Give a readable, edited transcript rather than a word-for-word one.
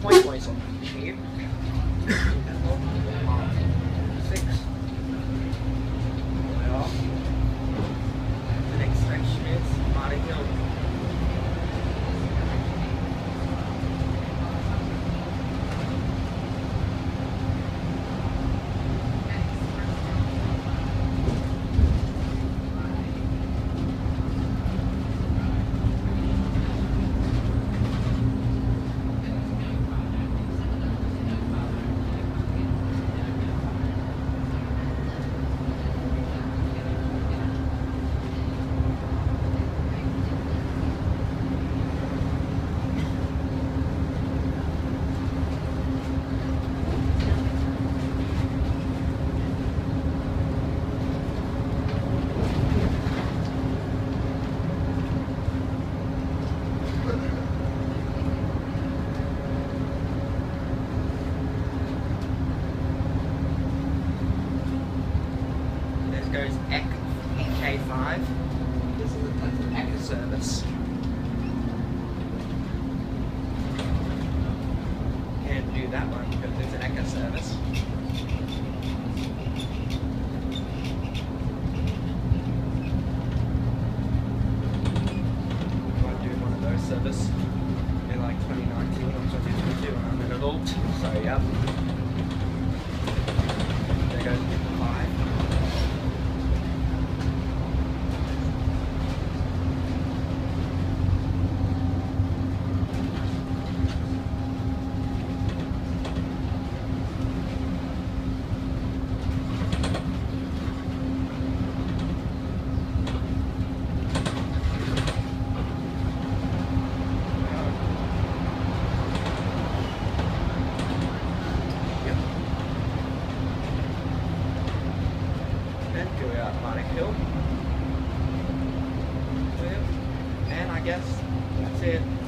Points on here. 6. Way off. The next section is Marty Hill. Goes K5. This is the Echo service. Can't do that one because it's an Echo service. I might do one of those service in like 2019 or 2022 when I'm an adult. So yeah. There goes K5. Go out Marty Hill. And I guess that's it.